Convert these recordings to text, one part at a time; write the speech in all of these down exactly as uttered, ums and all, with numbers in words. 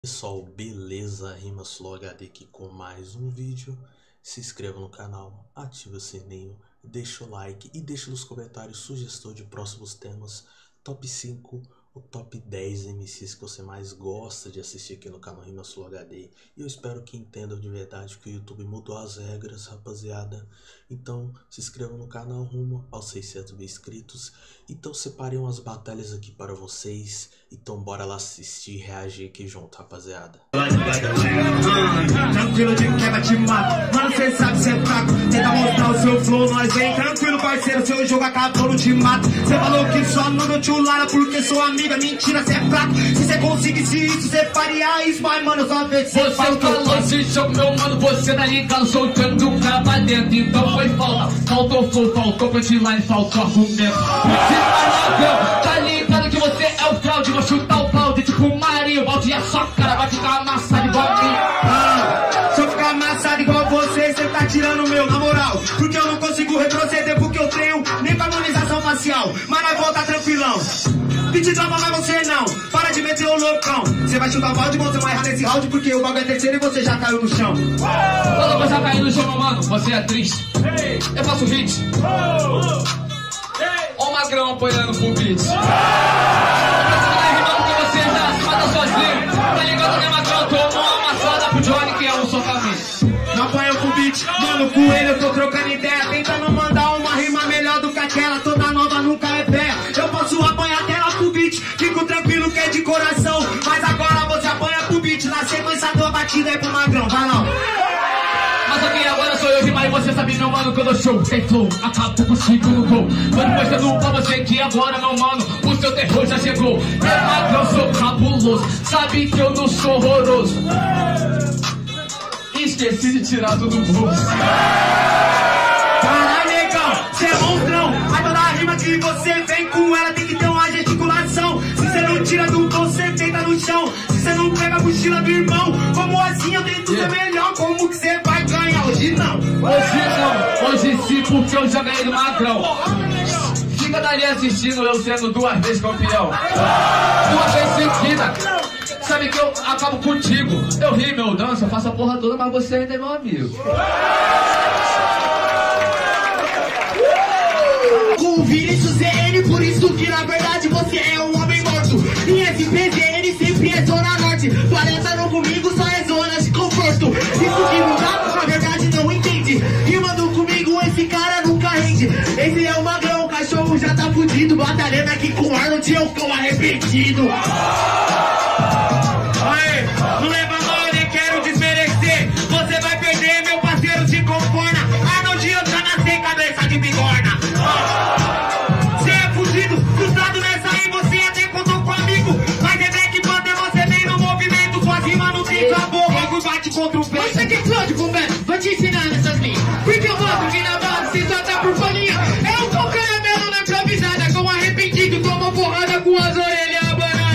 Pessoal, beleza? Rimas Flow H D aqui com mais um vídeo. Se inscreva no canal, ative o sininho, deixa o like e deixa nos comentários sugestão de próximos temas. Top cinco ou top dez M Cs que você mais gosta de assistir aqui no canal Rimas Flow H D. E eu espero que entendam de verdade que o YouTube mudou as regras, rapaziada. Então se inscreva no canal rumo aos seiscentos mil inscritos. Então separei umas batalhas aqui para vocês. Então bora lá assistir e reagir aqui junto, rapaziada. Tranquilo de quebra te mata. Mano, cê sabe cê é fraco. Tenta mostrar o seu flow, nós vem. Tranquilo, parceiro, seu jogo acabou, não te mata. Cê falou que só não deu tchulara porque sou amiga. Mentira, cê é fraco. Se cê conseguisse isso, cê faria isso. Mas, mano, só vê se você falou esse jogo, meu mano, você tá ligado, soltando o cara pra dentro. Então foi falta, faltou flow, faltou punchline, faltou argumento. Você tá, tá ligado que você é o fraude. Vou chutar o balde tipo Marinho. O balde é só cara, vai ficar amassado igual a mim. Ah, se eu ficar amassado igual você, cê tá tirando o meu, na moral. Porque eu não consigo retroceder, porque eu tenho nem pra harmonização facial. Mas nós volta tranquilão. Pedi drama, mas você não. Para de meter o loucão. Você vai chutar o balde, você vai errar nesse round, porque o bagulho é terceiro e você já caiu no chão. Quando você caiu no chão, meu mano, você é triste. Eu faço hit. Ó o Magrão apoiando pro beat. Você vai rimando que você já se mata sozinho. Tá ligado, né, Magrão? Tomou uma amassada pro Johnny, que é um socamento. Não apanha pro beat, mano, com ele eu tô trocando ideia. Tentando mandar uma rima melhor do que aquela. Toda nova nunca é véia. Eu posso apanhar tela pro beat, fico tranquilo que é de coração. Mas agora você apanha pro beat. Na sequência da batida é pro Magrão, vai não. Mas aqui agora sou eu rimar e você sabe, meu mano, que eu dou show. Tem flow, acabo consigo no gol. Mano, mostrando pra você que agora, meu mano, o seu terror já chegou. É Magrão, sou cabuloso, sabe que eu não sou horroroso. Esqueci de tirar tudo do bolso. Caralho, negão, cê é monstrão. Mas toda rima que você vem com ela tem que ter uma gesticulação. Se você não tira do bolso, você deita no chão. Se você não pega a mochila do irmão, como assim eu tento ser melhor? Como que você vai ganhar? Hoje não. Hoje não, hoje sim, porque eu já ganhei do Magrão. Fica dali assistindo eu sendo duas vezes campeão. Duas vezes seguida. Sabe que eu acabo contigo. Eu rimo, eu danço, eu faço a porra toda, mas você ainda é meu amigo. Com o Vinícius Z N, por isso que na verdade você é um homem morto. E S P Z N sempre é zona norte. Parecendo comigo só é zona de conforto. Isso que não dá, na verdade não entende. Rimando comigo esse cara nunca rende. Esse é o Magrão, o cachorro já tá fudido. Batalhando aqui com o Arnold, eu tô arrependido. Aê, não leva mal, nem quero desmerecer. Você vai perder, meu parceiro, se conforna. Arnold, eu já nasci cabeça de bigorna. Você é fugido, frustrado nessa aí, você até contou com amigo. Mas é back bater, você vem no movimento. Sua rima não tem sabor, logo bate contra o peito. Você que explode com o vou te ensinar nessas linhas. Porque eu mostro que na base se só tá por folhinha. É um com caramelo na improvisada, com arrependido, toma porrada com as orelhas abanadas.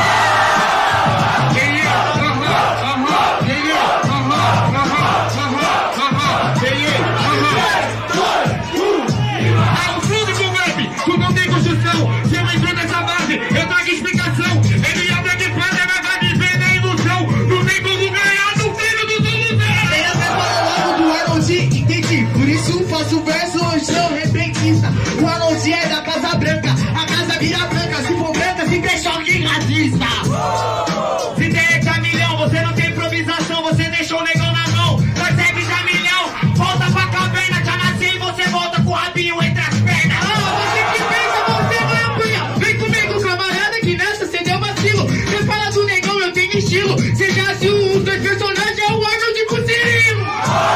Faço verso, hoje eu repentista. O Arnold é da Casa Branca, a casa vira branca. Se for branca, se deixa alguém racista. Se tem já milhão, você não tem improvisação. Você deixou o negão na mão, nós segue já milhão. Volta pra caverna, já nasci e você volta com o rabinho entre as pernas. Ah, você que pensa, você vai apanhar. Vem comigo, camarada, que nessa você deu vacilo. Você fala do negão, eu tenho estilo. Você já se os dois personagens, é o Arnold com o Cirilo.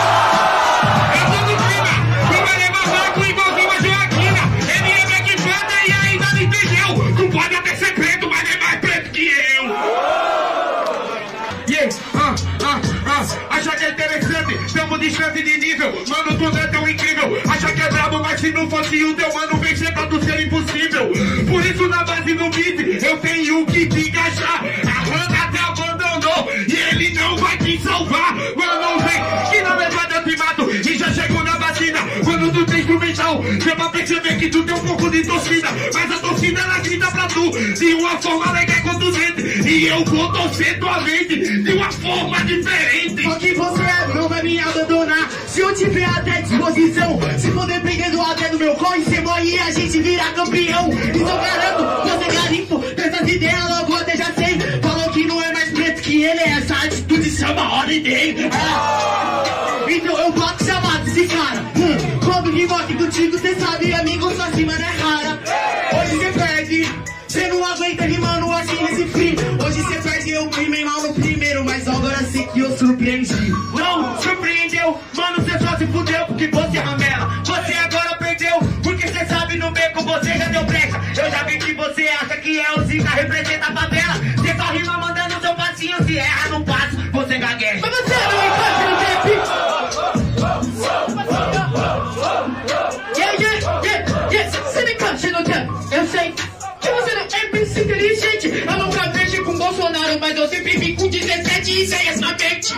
Acha que é interessante, tamo distante de nível. Mano, tudo é tão incrível. Acha que é brabo, mas se não fosse o teu mano, vem chegando ser impossível. Por isso na base do beat, eu tenho que te encaixar. A banda até abandonou e ele não vai te salvar. Mano, vem, que na levada eu te mato. E já chegou na vacina, quando tu tem instrumental. Deu pra perceber que tu tem um pouco de torcida, mas a torcida ela grita pra tu de uma forma legal e contundente. E eu vou torcer tua mente de uma forma diferente. Só que você não vai me abandonar se eu tiver até disposição. Se for dependendo até do meu corre, você morre e a gente vira campeão. Então garanto, você garimpo dessas ideias, logo até já sei. Falou que não é mais preto que ele, essa atitude chama holiday. É. Então eu bato chamado esse cara. Hum. Quando rimo aqui contigo, cê sabe, amigo, sua cima não é rara. Hoje cê perde, cê não aguenta rimando assim nesse free. Hoje cê perde, eu rimei mal no primeiro, mas agora sei que eu surpreendi. Não, surpreendeu, mano, cê só se fudeu porque você ramela. Você agora perdeu, porque cê sabe no beco você já deu brecha. Eu já vi que você acha que é o Zica, representa a favela. Cê só rima mandando seu passinho, se erra no passo, você gagueja. Mas você não encaixa no rap. Yeah, yeah, yeah, yeah, você não encaixa no rap. Eu sei que você não é bem inteligente. Eu nunca vejo com Bolsonaro, mas eu sempre vim com dezessete ideias na mente.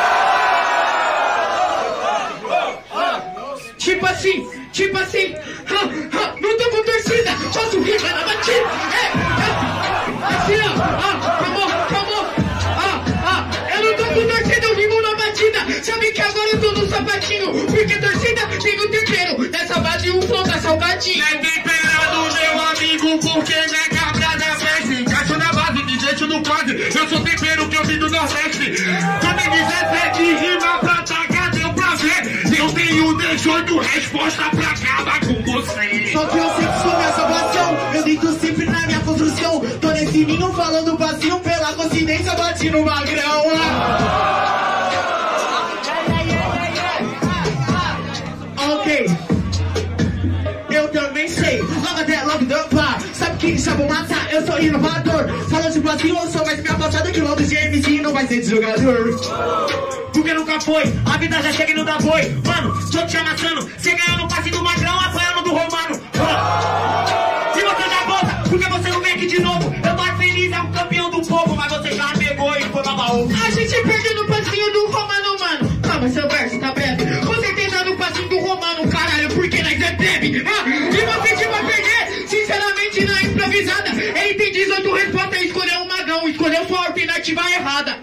Tipo assim, tipo assim, ha, ha, não tô com torcida, faço rima na batida. É, é, assim ó, ah, acabou, acabou. Ah, ah, eu não tô com torcida, eu rimo na batida. Sabe que agora eu tô no sapatinho, porque torcida tem o tempero. Dessa base o flow tá salgadinho. É temperado, meu amigo, porque não é cabra da festa. Encaixa na base, de jeito no quadro. Eu sou tempero que eu vim do Nordeste. Tu tem dezessete rima pra atacar, deu pra ver. Eu tenho dezoito resposta pra acabar com você. Só que eu sei que sou minha salvação, eu deito sempre na minha construção. Tô nesse ninho falando vazio, pela coincidência bati no magrão. Ok, eu também sei, logo até logo dupla. Sabe que chama matar, eu sou inovador. Falou de Brasil, eu sou mais minha passada que logo de M C não vai ser de jogador. Porque nunca foi, a vida já chega e não dá boi. Mano, tô te amassando, cê ganhou no passe do magrão, apanhando do romano. Se você dá volta, porque você não vem aqui de novo. Eu tô feliz, é um campeão do povo, mas você já pegou e foi babaú. A gente perdeu no passinho do romano, mano. Calma, seu verso tá breve. Você tenta no passinho do romano, caralho, porque nós é breve. Ah, e você te vai perder, sinceramente, na improvisada. Ele tem dezoito respostas, escolheu um magão, escolheu sua alternativa errada.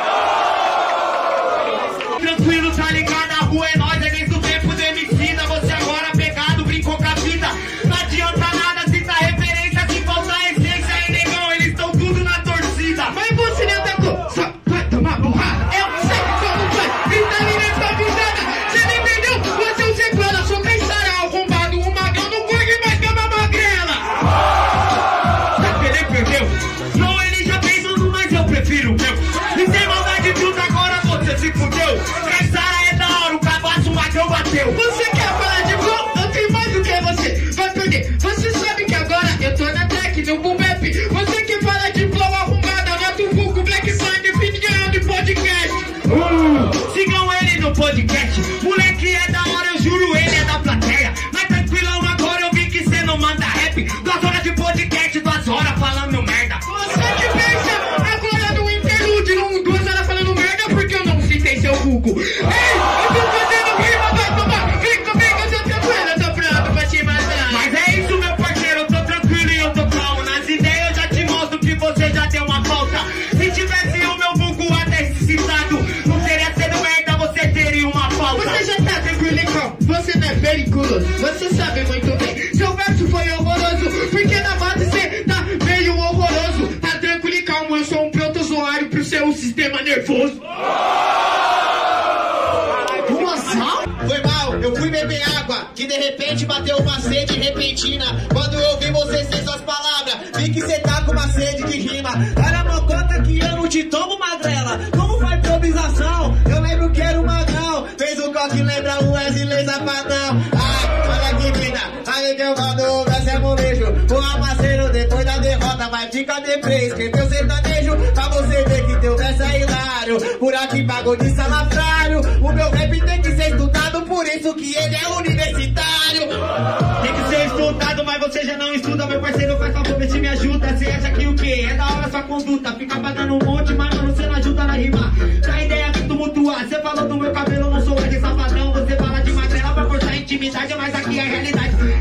Tranquilo, tá ligado? A rua é nós, é desde o tempo do Emicida. Você agora pegado, brincou com a vida. Não adianta nada se tá referência, se faltar essência. Aí, negão, eles estão tudo na torcida. Mas você me atacou, só vai tomar porrada. Eu sei que só não vai, grita ali nessa visada. Você me perdeu, você é um sequela. Sou caixara, arrombado, um magão não corre mais que uma magrela. Sabe que ele perdeu? Não, ele já fez um, mas eu prefiro o meu. E sem maldade tudo agora você se fudeu. Caixara é da hora, o cabaço, o magrão bateu. Você quer falar de flow? Eu tenho mais do que você. Vai perder. Você sabe que agora eu tô na track, no boom bap. Você quer falar de flow arrumada? Nota um pouco Black Sign, opinião de podcast. Uh, sigam ele no podcast. Moleque é da hora, eu juro, ele é da plateia. Mas tranquilão, agora eu vi que cê não manda rap. Duas horas de podcast, duas horas falando merda. Você que pensa agora no interlude, um, duas horas falando merda porque eu não citei seu Google. Ei, eu tô fazendo rima, vai tomar. Vem comigo, eu tô tranquilo, eu tô pronto pra te matar. Mas é isso, meu parceiro, eu tô tranquilo e eu tô calmo. Nas ideias eu já te mostro que você já deu uma falta. Se tivesse o meu Google até citado, não seria sendo merda, você teria uma falta. Você já tá tranquilo e calmo, você não é periculoso. Você sabe muito bem, seu verso foi horroroso. Porque na base você tá meio horroroso. Tá tranquilo e calmo, eu sou um protozoário pro seu sistema nervoso. Foi mal, eu fui beber água, que de repente bateu uma sede repentina. Quando eu ouvi você sem suas palavras, vi que cê tá com uma sede de rima. Olha a conta que eu não te tomo, magrela. Como foi improvisação? Eu lembro que era o magrão. Fez o coque, lembra o Wesley Safadão. Ai, olha que vida, aí que eu mando, essa é molejo. O parceiro depois da derrota vai ficar deprê. Escreveu sertanejo, pra você ver que teu verso é hilário. Por aqui pagou de salafrário. O meu rap tem que ser estudado, por isso que ele é universitário. Tem que ser estudado, mas você já não estuda. Meu parceiro, faz favor, vê se me ajuda. Você acha que o quê? É da hora sua conduta. Fica pagando um monte, mas mano, você não ajuda na rima. Dá ideia que tumultuar. Você falou do meu cabelo, não sou mais de safadão. Você fala de magrela pra forçar a intimidade, mas aqui é a realidade.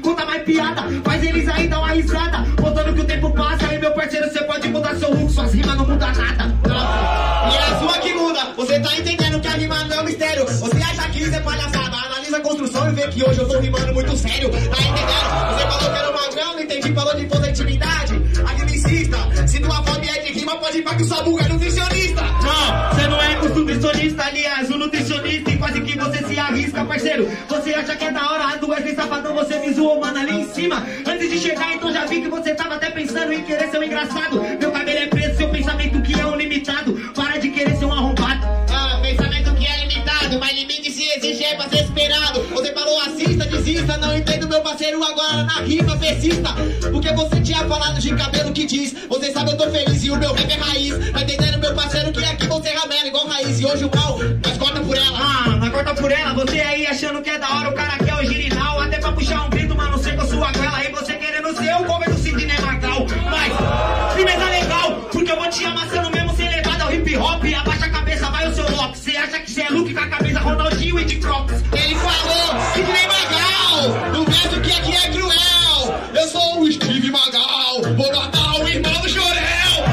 conta mais piada, faz eles aí dar uma risada. Botando que o tempo passa, aí meu parceiro, você pode mudar seu look, suas rimas não mudam nada. Não. E é a sua que muda, você tá entendendo que a rima não é um mistério. Você acha que isso é palhaçada, analisa a construção e vê que hoje eu tô rimando muito sério. Tá entendendo? Você falou que era um magrão, não entendi, falou de toda a intimidade. Administrista, se tua fome é de rima, pode ir pra que o Sabuga é nutricionista. Não, você não é um nutricionista, aliás, um nutricionista e quase que você se arrisca, parceiro. Você acha que é da hora, do Wesley Safadão, você me zoou, mano, ali em cima. Antes de chegar, então já vi que você tava até pensando em querer ser um engraçado. Meu cabelo é preto, seu pensamento que é um limitado. Para de querer ser um arrombado. Ah, pensamento que é limitado, mas limite se exige é pra ser esperado. Você falou assista, desista, não entendo meu parceiro, agora na rima persista. Porque você tinha falado de cabelo que diz, você sabe eu tô feliz e o meu rap é raiz. Tá entendendo meu parceiro que aqui você ramela igual raiz. E hoje o mal, nós corta por ela. Ah, nós corta por ela, você aí achando que é da hora, o cara quer o girinal. Até pra puxar um grito, mano, sei com sua goela. Aí você querendo ser o cover do Sidney Magal. Mas, firmeza legal, porque eu vou te amassando mesmo sem levada ao hip hop. Abaixa a cabeça, vai o seu lock. Você acha que você é Luke com a camisa Ronaldinho e de Crocs. Ele falou, Sidney Magal, no verso que aqui é cruel. Eu sou o Steve Magal, vou matar o irmão do Chorel.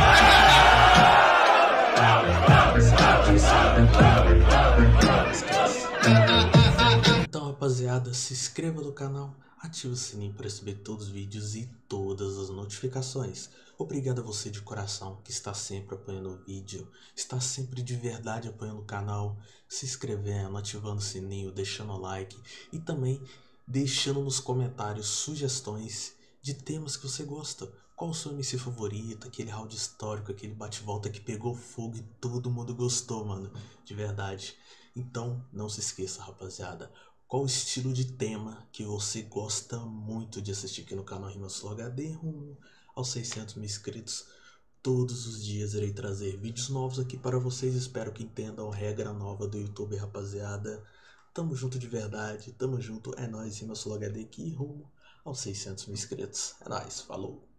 Então, rapaziada, se inscreva no canal, ative o sininho para receber todos os vídeos e todas as notificações. Obrigado a você de coração que está sempre apoiando o vídeo, está sempre de verdade apoiando o canal, se inscrevendo, ativando o sininho, deixando o like e também deixando nos comentários sugestões de temas que você gosta. Qual o seu M C favorito, aquele round histórico, aquele bate-volta que pegou fogo e todo mundo gostou, mano, de verdade. Então, não se esqueça, rapaziada, qual o estilo de tema que você gosta muito de assistir aqui no canal RimaSlow H D, rumo aos seiscentos mil inscritos. Todos os dias irei trazer vídeos novos aqui para vocês, espero que entendam a regra nova do YouTube, rapaziada. Tamo junto de verdade, tamo junto, é nóis, RimaSlow H D aqui, rumo aos seiscentos mil inscritos. É nóis, falou!